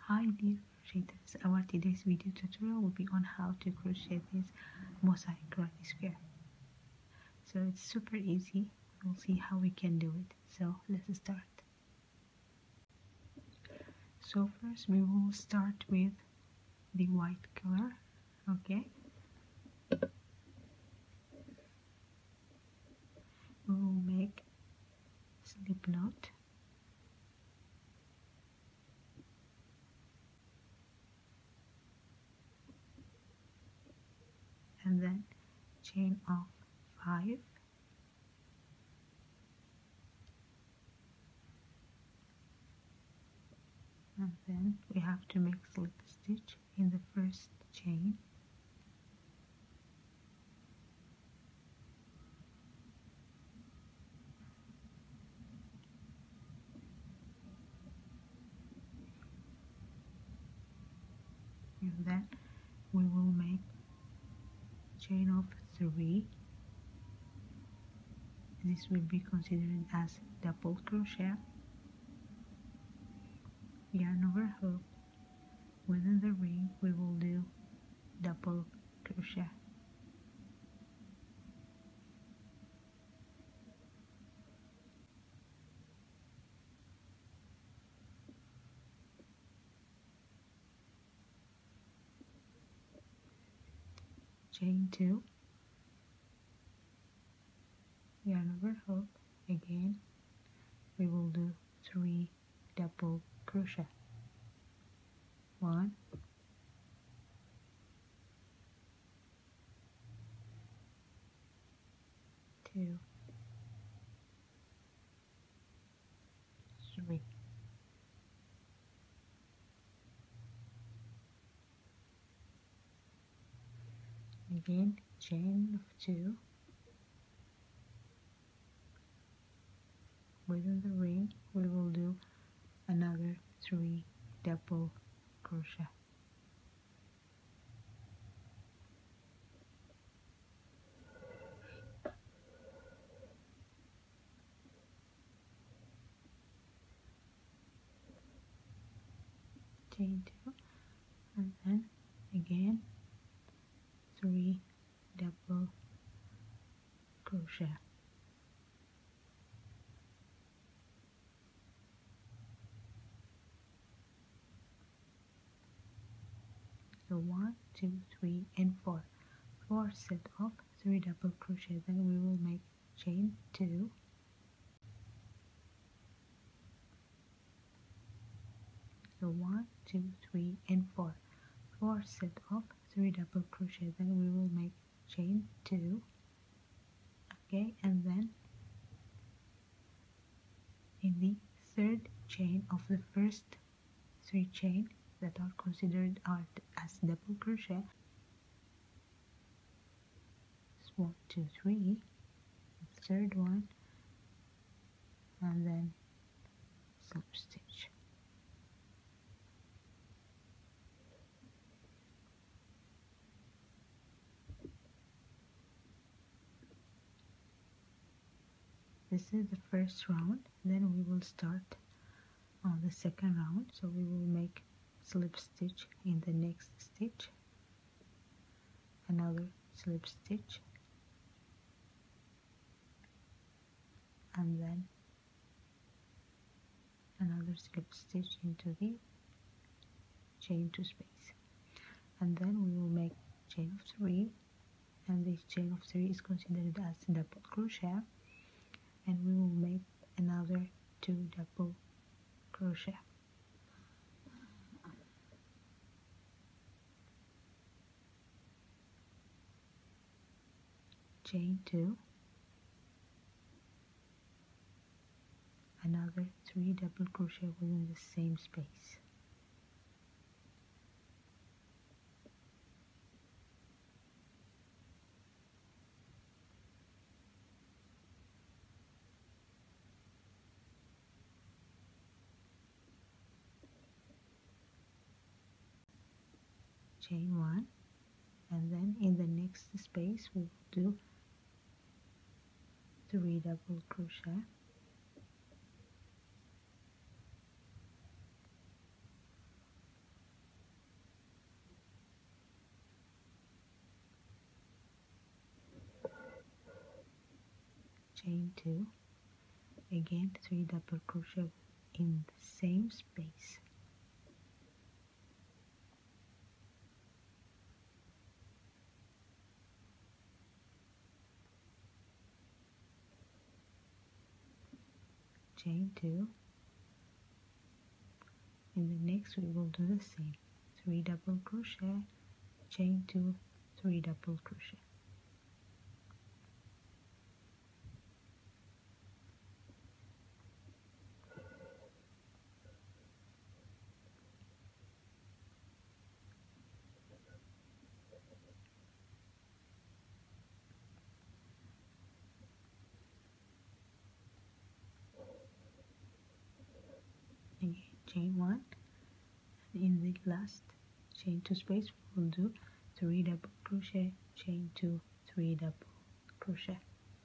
Hi dear crocheters, our today's video tutorial will be on how to crochet this mosaic granny square. So it's super easy. We'll see how we can do it. So let's start. So first we will start with the white color. Okay. We will make slip knot. And then chain of 5. And then we have to make slip stitch in the first chain. And then we will make chain of 3. This will be considered as double crochet. Yarn over hook. Within the ring we will do double crochet. Chain 2, yarn over hook. Again we will do 3 double crochet. 1, 2, 3. Again chain of 2. Within the ring we will do another 3 double crochet. Chain 2, and then again 3 double crochet. So 1, 2, 3, and 4. 4 set of 3 double crochet. Then we will make chain 2. So 1, 2, 3, and 4. 4 set of 3 double crochet. Then we will make chain 2. Okay, and then in the third chain of the first 3 chain that are considered as double crochet, 1, 2, 3, the third one, and then slip stitch. This is the first round. Then we will start on the second round. So we will make slip stitch in the next stitch, another slip stitch, and then another slip stitch into the chain 2 space, and then we will make chain of 3, and this chain of 3 is considered as double crochet, and we will make another 2 double crochet. Chain 2, another 3 double crochet within the same space. Chain 1, and then in the next space we will do 3 double crochet, chain 2, again 3 double crochet in the same space, chain 2. In the next we will do the same, 3 double crochet, chain 2, 3 double crochet. Again, chain 1, and in the last chain 2 space we will do 3 double crochet, chain 2, 3 double crochet.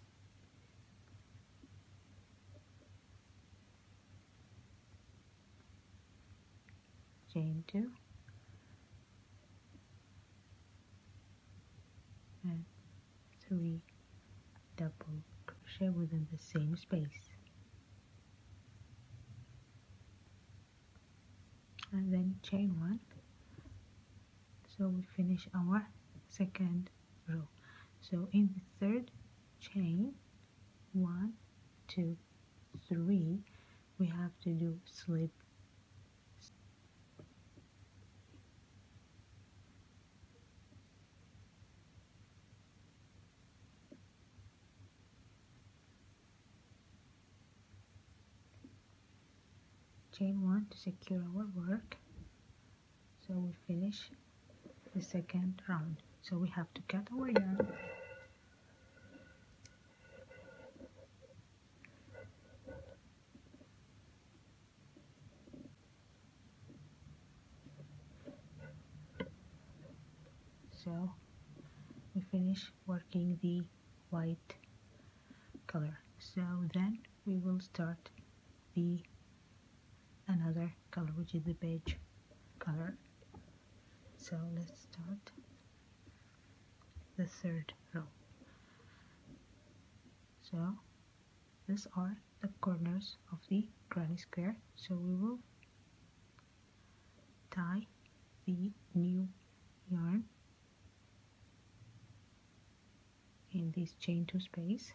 Chain 2 and 3 double crochet within the same space, and then chain 1. So we finish our second row. So in the third chain, 1, 2, 3, we have to do slip, chain 1 to secure our work. So we finish the second round. So we have to cut our yarn, so we finish working the white color. So then we will start the another color, which is the beige color. So let's start the third row. So these are the corners of the granny square. So we will tie the new yarn in this chain 2 space,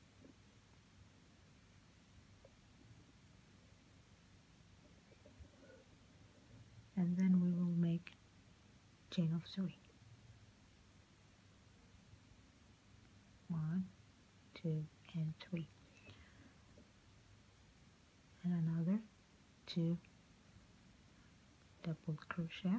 and then we will make chain of 3. 1, 2, and 3, and another 2 double crochet,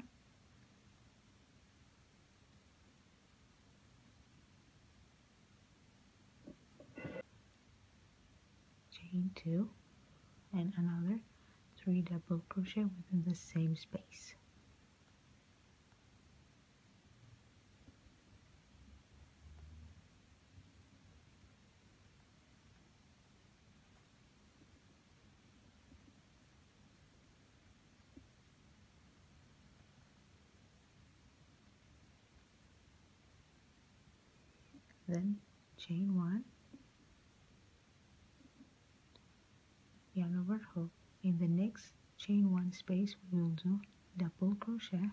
chain 2, and another 3 double crochet within the same space. Then chain 1, yarn over hook. In the next chain 1 space we will do double crochet,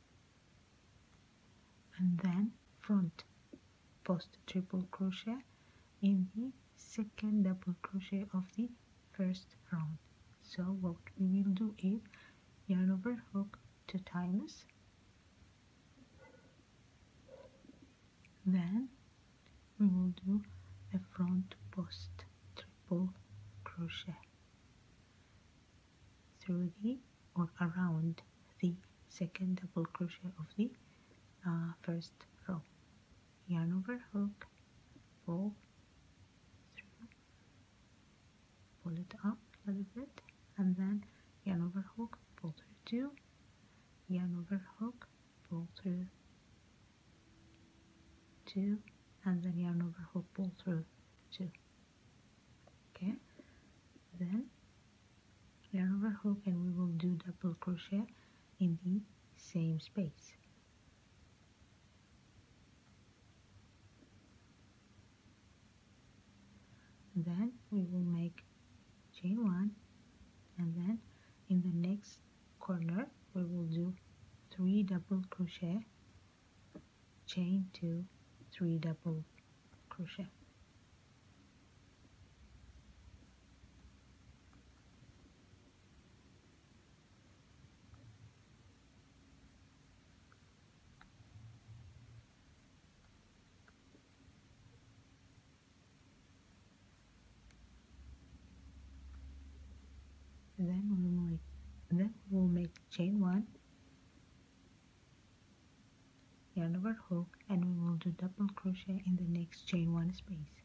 and then front post triple crochet in the second double crochet of the first round. So what we will do is yarn over hook 2 times, then we will do a front post triple crochet through the or around the second double crochet of the first row. Yarn over hook, pull through, pull it up a little bit, and then yarn over hook, pull through 2, yarn over hook, pull through 2, and then yarn over hook, pull through 2. Okay, then yarn over hook, and we will do double crochet in the same space. Then we will make chain 1, and then in the next corner we will do 3 double crochet, chain 2, 3 double crochet. Then we will make chain 1, yarn over hook, and we will do double crochet in the next chain 1 space.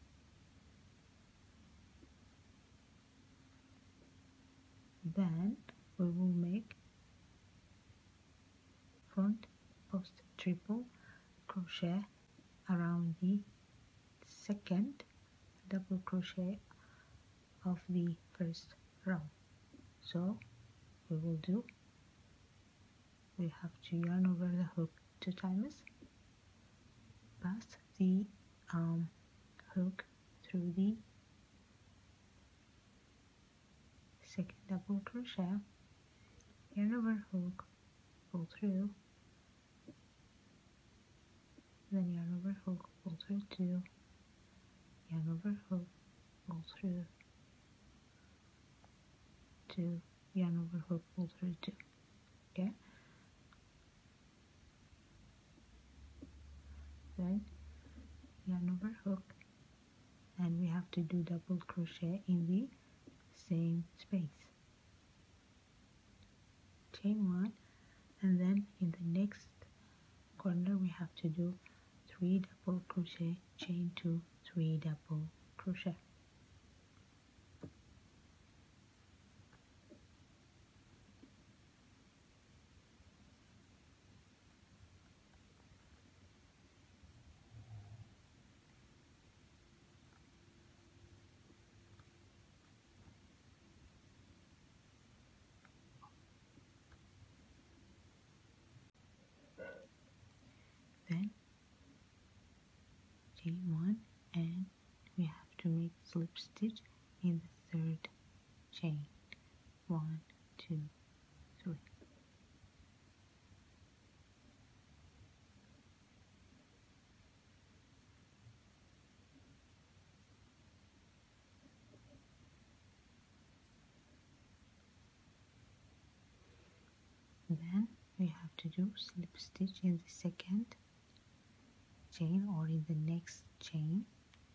Then we will make front post triple crochet around the second double crochet of the first row. So we have to yarn over the hook 2 times, pass the hook through the second double crochet, yarn over hook, pull through, then yarn over hook, pull through 2, yarn over hook, pull through 2, yarn over hook, pull through 2. Okay, then yarn over hook, and we have to do double crochet in the same space, chain 1, and then in the next corner we have to do 3 double crochet, chain 2, 3 double crochet. Then chain 1, and we have to make slip stitch in the third chain, 1, 2, 3. Then we have to do slip stitch in the second chain or in the next chain,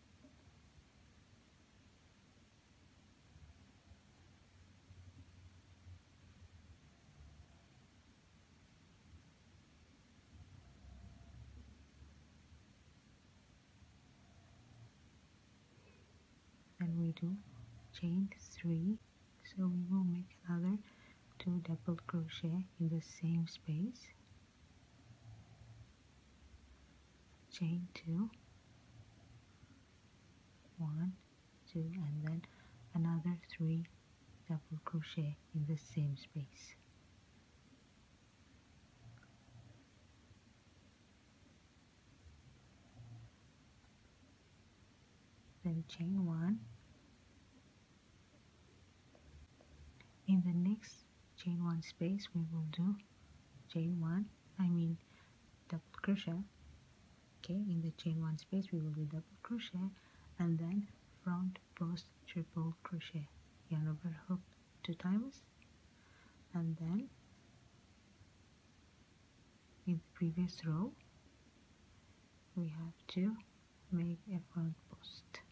then we do chain 3, so we will make another 2 double crochet in the same space, chain 2, 1, 2, and then another 3 double crochet in the same space. Then chain 1. In the next chain 1 space we will do chain 1, double crochet. Okay, in the chain 1 space we will do double crochet, and then front post triple crochet, yarn over hook 2 times, and then in the previous row we have to make a front post.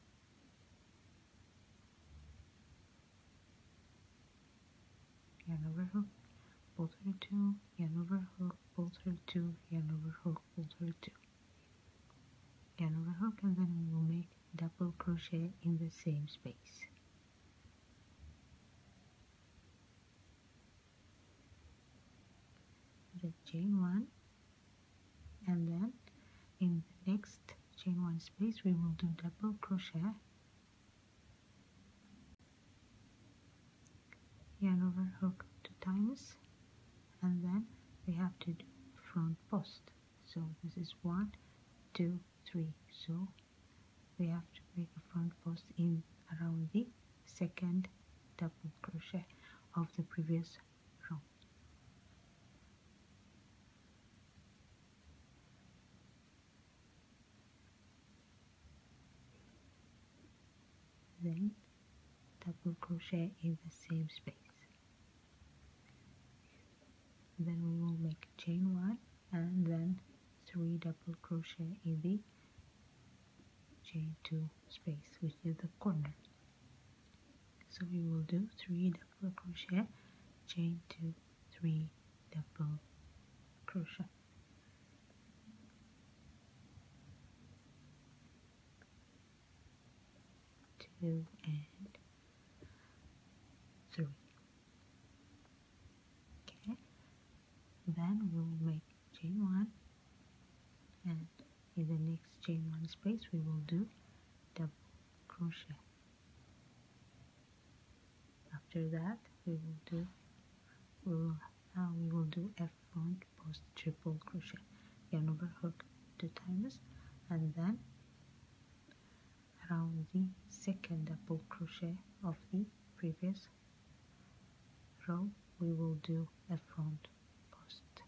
Yarn over hook, pull through 2, yarn over hook, pull through 2, yarn over hook, pull through 2, yarn over hook, and then we will make double crochet in the same space. The chain 1, and then in the next chain 1 space we will do double crochet, yarn over hook 2 times, and then we have to do front post. So this is 1, 2, 3. So we have to make a front post in around the second double crochet of the previous row. Then double crochet in the same space. Then we will make chain 1 and then 3 double crochet in the chain 2 space, which is the corner. So we will do 3 double crochet, chain 2, 3 double crochet. 2 and 3. Okay, then we'll make chain 1 and in the next chain 1 space we will do double crochet. After that we will do a front post triple crochet, yarn over hook 2 times, and then around the second double crochet of the previous row we will do a front post,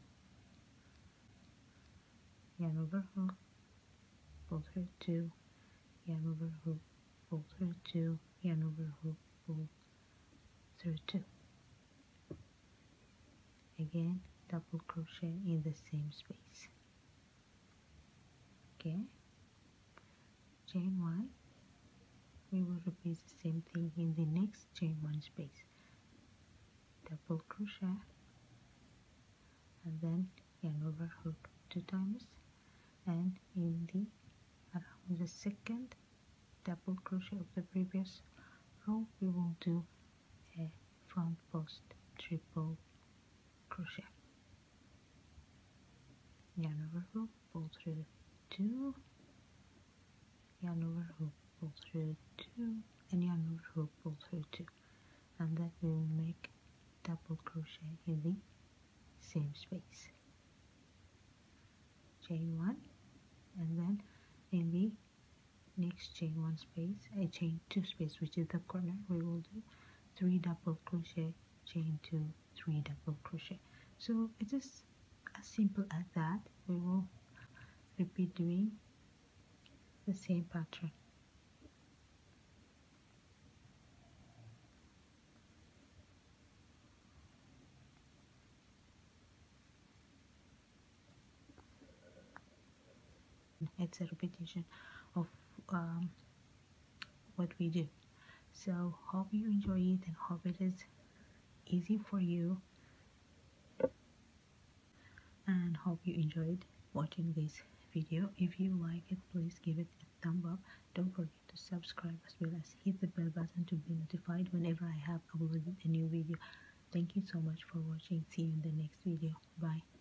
yarn over hook, pull through 2, yarn over hook, pull through 2, yarn over hook, pull through 2. Again double crochet in the same space. Okay, chain 1, we will repeat the same thing in the next chain 1 space, double crochet and then yarn over hook 2 times, and in the around the second double crochet of the previous row we will do a front post triple crochet, yarn over hook, pull through 2, yarn over hook, pull through 2, and yarn over hook, pull through 2, and then we will make double crochet in the same space, chain 1, and then in the next chain 1 space, a chain 2 space, which is the corner, we will do 3 double crochet, chain 2, 3 double crochet. So it is as simple as that. We will repeat doing the same pattern. It's a repetition of what we do. So hope you enjoy it and hope it is easy for you, and hope you enjoyed watching this video. If you like it, please give it a thumb up. Don't forget to subscribe as well as hit the bell button to be notified whenever I have uploaded a new video. Thank you so much for watching. See you in the next video. Bye.